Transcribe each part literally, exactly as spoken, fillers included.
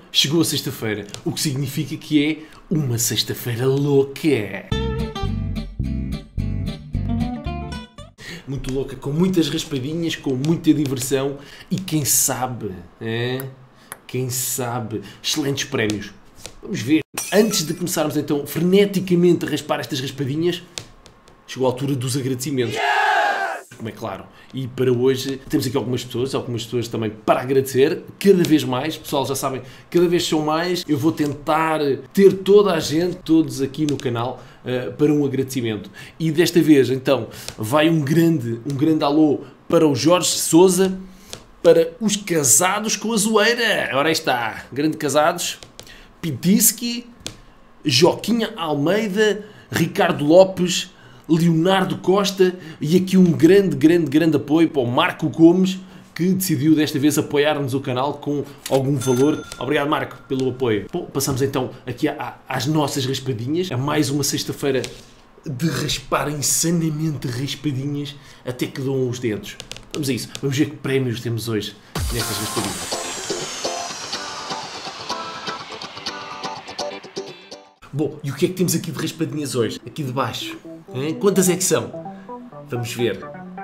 chegou a sexta-feira, o que significa que é uma sexta-feira louca. Muito louca, com muitas raspadinhas, com muita diversão e quem sabe, é? Quem sabe, excelentes prémios. Vamos ver. Antes de começarmos então freneticamente a raspar estas raspadinhas, chegou a altura dos agradecimentos. Como é claro. E para hoje temos aqui algumas pessoas, algumas pessoas também para agradecer, cada vez mais, pessoal já sabem, cada vez são mais, eu vou tentar ter toda a gente, todos aqui no canal, uh, para um agradecimento. E desta vez, então, vai um grande, um grande alô para o Jorge Sousa, para os casados com a zoeira. Ora aí está, grande casados, Pitisky, Joquinha Almeida, Ricardo Lopes, Leonardo Costa e aqui um grande, grande, grande apoio para o Marco Gomes, que decidiu desta vez apoiar-nos o canal com algum valor. Obrigado, Marco, pelo apoio. Bom, passamos então aqui às nossas raspadinhas, a mais uma sexta-feira de raspar insanamente raspadinhas até que dão os dedos. Vamos a isso, vamos ver que prémios temos hoje nestas raspadinhas. Bom, e o que é que temos aqui de raspadinhas hoje? Aqui de baixo. Hein? Quantas é que são? Vamos ver.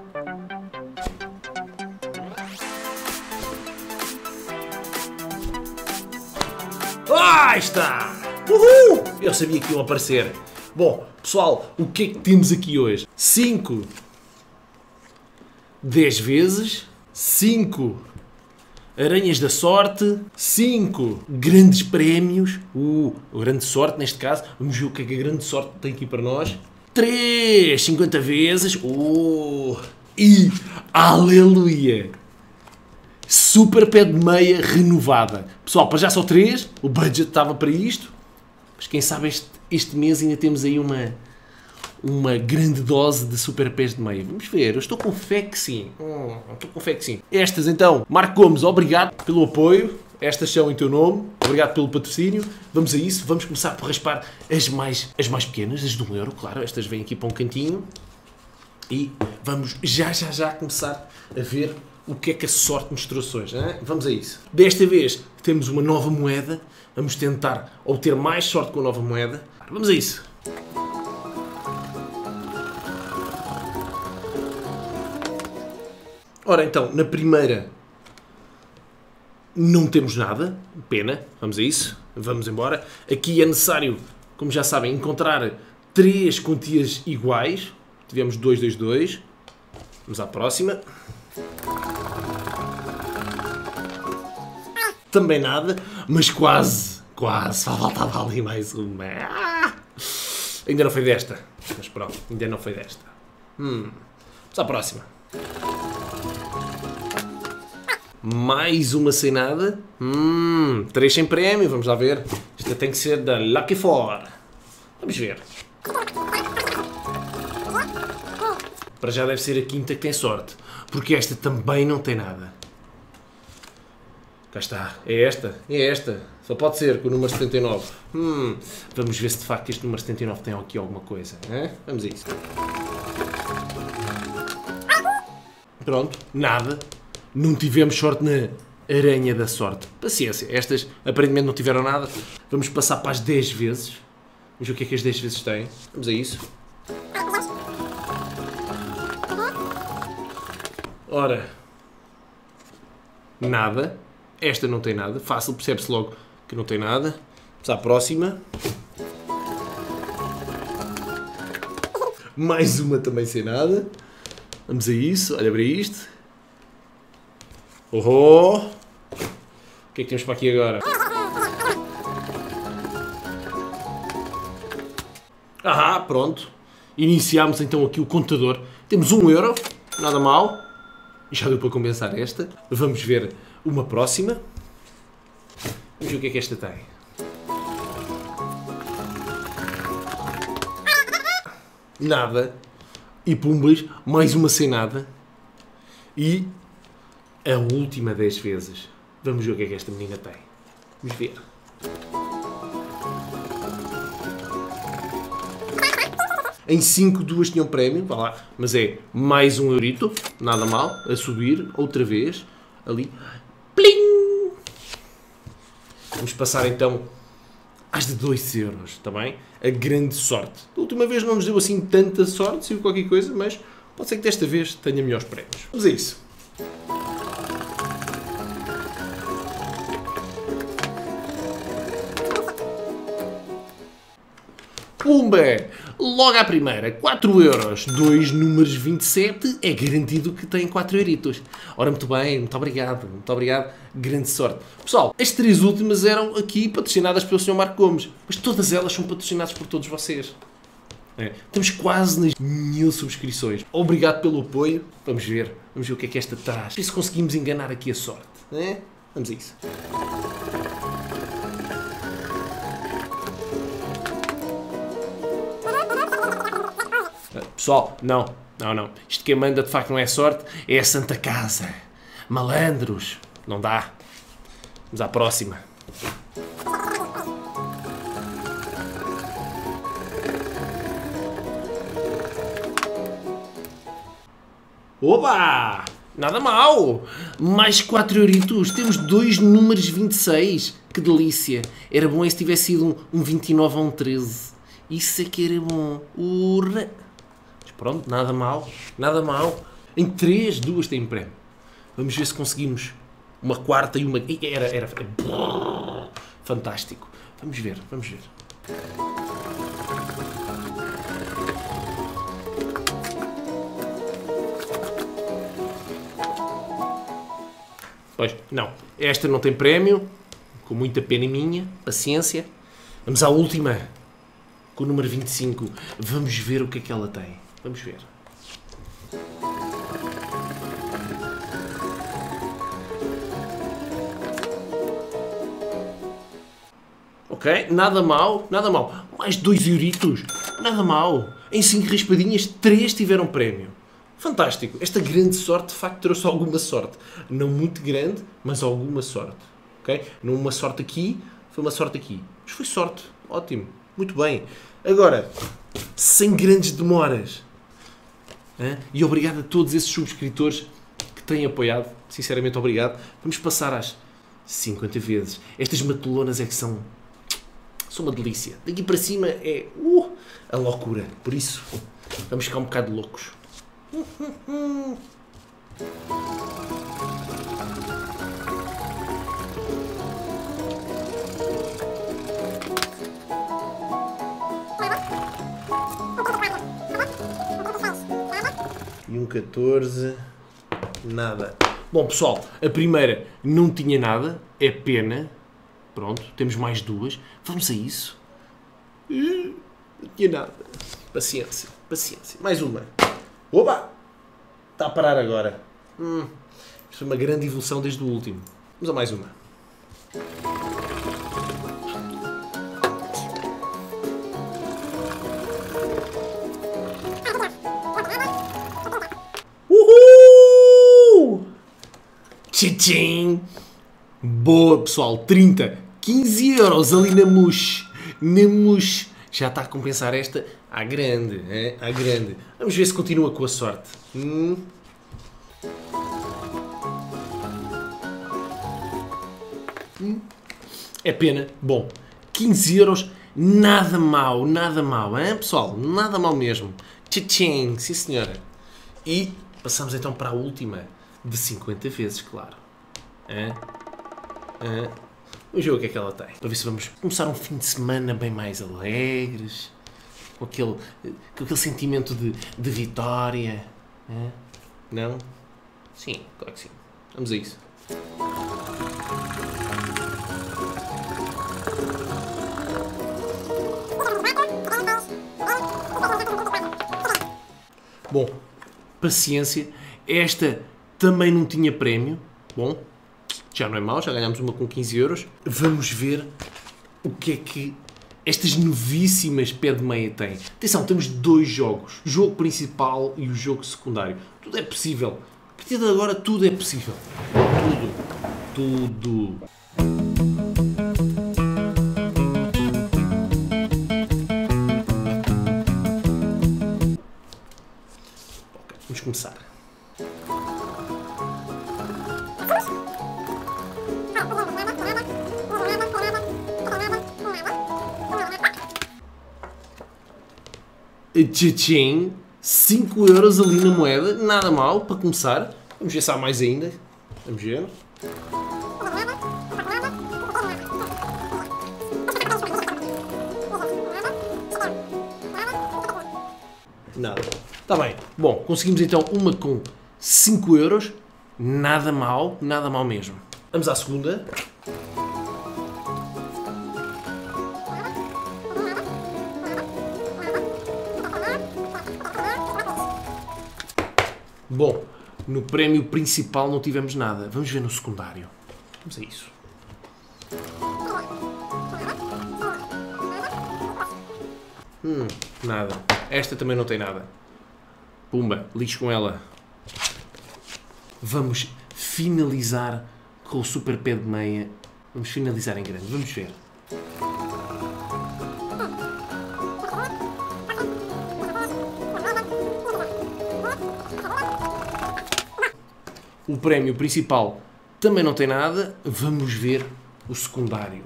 Ah, está! Uhul! Eu sabia que iam aparecer. Bom, pessoal, o que é que temos aqui hoje? cinco, dez vezes, cinco aranhas da sorte, cinco grandes prémios, uh, grande sorte neste caso, vamos ver o que é que a grande sorte tem aqui para nós, três, cinquenta vezes, uh, e, aleluia, super pé de meia renovada. Pessoal, para já só três, o budget estava para isto, mas quem sabe este, este mês ainda temos aí uma... uma grande dose de super pés de meia. Vamos ver, eu estou com fé que sim. Hum, estou com fé que sim. Estas então, Marco Gomes, obrigado pelo apoio. Estas são em teu nome. Obrigado pelo patrocínio. Vamos a isso. Vamos começar por raspar as mais, as mais pequenas, as de um euro, claro. Estas vêm aqui para um cantinho. E vamos já, já, já começar a ver o que é que a sorte nos trouxe hoje. Hein? Vamos a isso. Desta vez temos uma nova moeda. Vamos tentar obter mais sorte com a nova moeda. Vamos a isso. Ora então, na primeira não temos nada, pena, vamos a isso, vamos embora. Aqui é necessário, como já sabem, encontrar três quantias iguais. Tivemos dois, dois, dois. Vamos à próxima. Também nada, mas quase, quase, faltava ali mais uma. Ah! Ainda não foi desta, mas pronto, ainda não foi desta. Hum. Vamos à próxima. Mais uma sem nada. Hum, três sem prémio, vamos lá ver. Esta tem que ser da Lucky Four. Vamos ver. Para já deve ser a quinta que tem sorte. Porque esta também não tem nada. Cá está. É esta. É esta. Só pode ser com o número setenta e nove. Hum, vamos ver se de facto este número setenta e nove tem aqui alguma coisa. Hein? Vamos a isso. Pronto. Nada. Não tivemos sorte na aranha da sorte. Paciência, estas aparentemente não tiveram nada. Vamos passar para as dez vezes. Vamos ver o que é que as dez vezes têm. Vamos a isso. Ora, nada. Esta não tem nada. Fácil, percebe-se logo que não tem nada. Vamos à próxima. Mais uma também sem nada. Vamos a isso. Olha para isto. Oh! O que é que temos para aqui agora? Ah, pronto. Iniciámos então aqui o contador. Temos um euro, nada mal. Já deu para compensar esta. Vamos ver uma próxima. Vamos ver o que é que esta tem. Nada. E pumbas, mais uma sem nada. E a última dez vezes. Vamos ver o que é que esta menina tem. Vamos ver. Em cinco, duas tinham prémio, vá lá. Mas é mais um eurito, nada mal, a subir, outra vez, ali. Plim! Vamos passar então às de dois euros, está bem? A grande sorte. Da última vez não nos deu assim tanta sorte, se qualquer coisa, mas pode ser que desta vez tenha melhores prémios. Vamos a isso. Pumba! Logo à primeira, quatro euros, dois números vinte e sete, é garantido que tem quatro euritos. Ora, muito bem, muito obrigado, muito obrigado, grande sorte. Pessoal, as três últimas eram aqui patrocinadas pelo senhor Marco Gomes, mas todas elas são patrocinadas por todos vocês. É, estamos quase nas mil subscrições. Obrigado pelo apoio. Vamos ver, vamos ver o que é que esta traz. Ver se conseguimos enganar aqui a sorte. É? Vamos a isso. Pessoal, não, não, não. Isto quem manda de facto não é sorte, é a Santa Casa. Malandros. Não dá. Vamos à próxima. Oba! Nada mal! Mais quatro euritos. Temos dois números vinte e seis. Que delícia. Era bom se tivesse sido um, um vinte e nove ou um treze. Isso é que era bom. Urra! Pronto, nada mal, nada mal. Em três, duas têm prémio. Vamos ver se conseguimos uma quarta e uma... Era, era... Fantástico. Vamos ver, vamos ver. Pois, não. Esta não tem prémio. Com muita pena minha. Paciência. Vamos à última. Com o número vinte e cinco. Vamos ver o que é que ela tem. Vamos ver. Ok, nada mal, nada mal. Mais dois euritos, nada mal. Em cinco raspadinhas, três tiveram prémio. Fantástico. Esta grande sorte, de facto, trouxe alguma sorte. Não muito grande, mas alguma sorte. Ok? Não uma sorte aqui, foi uma sorte aqui. Mas foi sorte. Ótimo. Muito bem. Agora, sem grandes demoras. E obrigado a todos esses subscritores que têm apoiado. Sinceramente, obrigado. Vamos passar às cinquenta vezes. Estas matelonas é que são, são uma delícia. Daqui para cima é uh, a loucura. Por isso, vamos ficar um bocado loucos. E um catorze, nada. Bom, pessoal, a primeira não tinha nada, é pena. Pronto, temos mais duas. Vamos a isso. Não tinha nada. Paciência, paciência. Mais uma. Opa! Está a parar agora. Hum, isto é uma grande evolução desde o último. Vamos a mais uma. Tchim! Boa, pessoal, trinta, quinze euros ali na Mush, na Mush. Já está a compensar esta à grande, é? À grande. Vamos ver se continua com a sorte. Hum. Hum. É pena. Bom, quinze euros, nada mal, nada mal, hein, pessoal? Nada mal mesmo. Tchim, sim senhora. E passamos então para a última. De cinquenta vezes, claro. Hã? Hã? Vamos ver o que é que ela tem. Para ver se vamos começar um fim de semana bem mais alegres. Com aquele, com aquele sentimento de, de vitória. Hã? Não? Sim, claro que sim. Vamos a isso. Bom, paciência. Esta... também não tinha prémio. Bom, já não é mau, já ganhámos uma com quinze euros. Vamos ver o que é que estas novíssimas pé de meia têm. Atenção, temos dois jogos. O jogo principal e o jogo secundário. Tudo é possível. A partir de agora tudo é possível. Tudo. Tudo. Ok, vamos começar. Tchim, cinco euros ali na moeda, nada mal para começar. Vamos ver se há mais ainda. Vamos ver. Nada. Está bem. Bom, conseguimos então uma com cinco euros. Nada mal, nada mal mesmo. Vamos à segunda. Bom, no prémio principal não tivemos nada. Vamos ver no secundário. Vamos a isso. Hum, nada. Esta também não tem nada. Pumba, lixo com ela. Vamos finalizar com o super pé de meia. Vamos finalizar em grande. Vamos ver. O prémio principal também não tem nada. Vamos ver o secundário.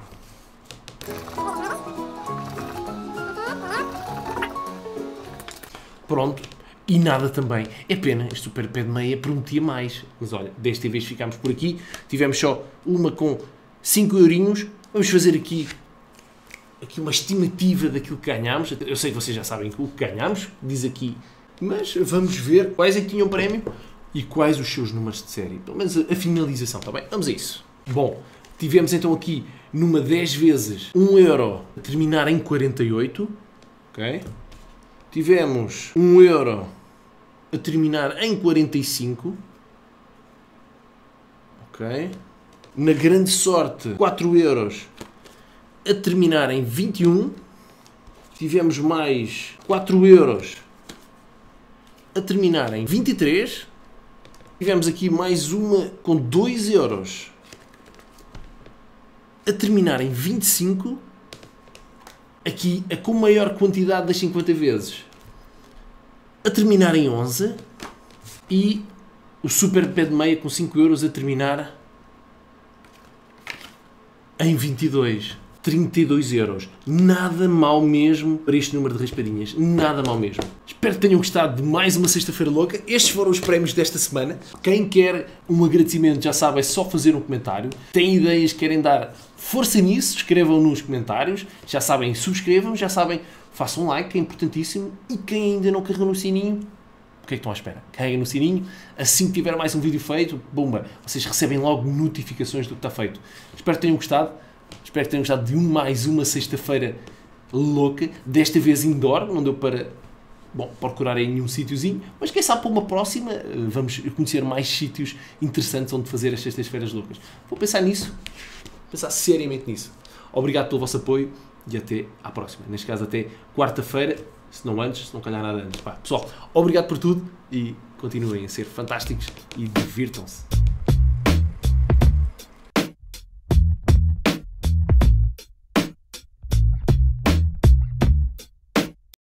Pronto. E nada também. É pena, este super pé de meia prometia mais. Mas olha, desta vez ficámos por aqui. Tivemos só uma com cinco eurinhos. Vamos fazer aqui, aqui uma estimativa daquilo que ganhámos. Eu sei que vocês já sabem o que ganhámos, diz aqui. Mas vamos ver quais é que tinham prémio e quais os seus números de série. Pelo menos a finalização, está bem? Vamos a isso. Bom, tivemos então aqui numa dez vezes um euro a terminar em quarenta e oito. Ok? Tivemos um euro a terminar em quarenta e cinco. Ok. Na grande sorte, quatro euros a terminar em vinte e um. Tivemos mais quatro euros a terminar em vinte e três. Tivemos aqui mais uma com dois euros a terminar em vinte e cinco. Aqui a com maior quantidade das cinquenta vezes a terminar em onze. E o super pé de meia com cinco euros a terminar em vinte e dois. trinta e dois euros. Nada mal mesmo para este número de raspadinhas. Nada mal mesmo. Espero que tenham gostado de mais uma sexta-feira louca. Estes foram os prémios desta semana. Quem quer um agradecimento, já sabe, é só fazer um comentário. Tem ideias que querem dar força nisso, escrevam nos comentários. Já sabem, subscrevam. Já sabem, façam um like, que é importantíssimo. E quem ainda não carregou no sininho, o que é que estão à espera? Carreguem no sininho. Assim que tiver mais um vídeo feito, bomba, vocês recebem logo notificações do que está feito. Espero que tenham gostado. Espero que tenham gostado de um, mais uma sexta-feira louca. Desta vez indoor, não deu para, bom, procurar em nenhum sítiozinho. Mas quem sabe para uma próxima vamos conhecer mais sítios interessantes onde fazer as sextas-feiras loucas. Vou pensar nisso. Pensar seriamente nisso. Obrigado pelo vosso apoio e até à próxima. Neste caso até quarta-feira. Se não antes, se não calhar nada antes. Pá, pessoal, obrigado por tudo e continuem a ser fantásticos e divirtam-se.